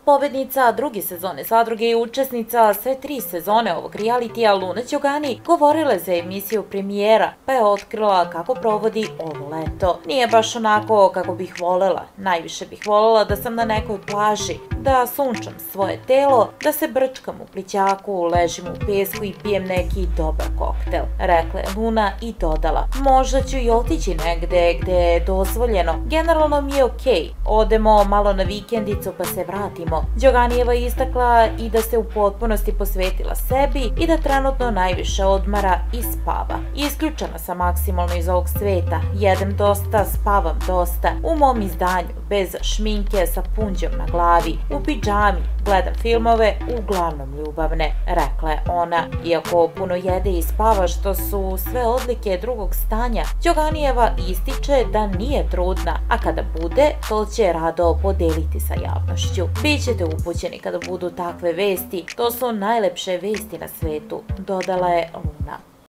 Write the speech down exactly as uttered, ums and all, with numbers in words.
Pobednica druge sezone Zadruge i učesnica sve tri sezone ovog realitija Luna Ćogani govorila je za emisiju premijera, pa je otkrila kako provodi ovo leto. Nije baš onako kako bih volela, najviše bih volela da sam na nekoj plaži, da sunčam svoje telo, da se brčkam u plićaku, ležim u pesku i pijem neki dobar koktel, rekla je Luna i dodala: možda ću i otići negde gde je dozvoljeno, generalno mi je okej, odemo malo na vikendicu pa se vratimo. Đoganijeva je istakla i da se u potpunosti posvetila sebi i da trenutno najviše odmara i spava. Isključena sam maksimalno iz ovog sveta, jedem dosta, spavam dosta, u mom izdanju, bez šminke, sa punđom na glavi, u pidžami, gledam filmove, uglavnom ljubavne, rekla je ona. Iako puno jede i spava, što su sve odlike drugog stanja, Đoganijeva ističe da nije trudna, a kada bude, to će rado podeliti sa javnošću. Bićete upućeni kada budu takve vesti, to su najlepše vesti na svetu, dodala je Luna.